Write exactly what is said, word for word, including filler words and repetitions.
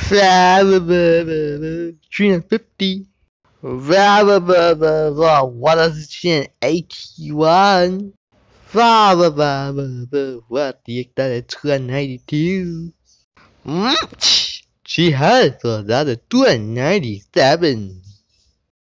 three hundred fifty. one thousand eighty-one. What the heck, that is two hundred ninety-two. She has another two hundred ninety-seven.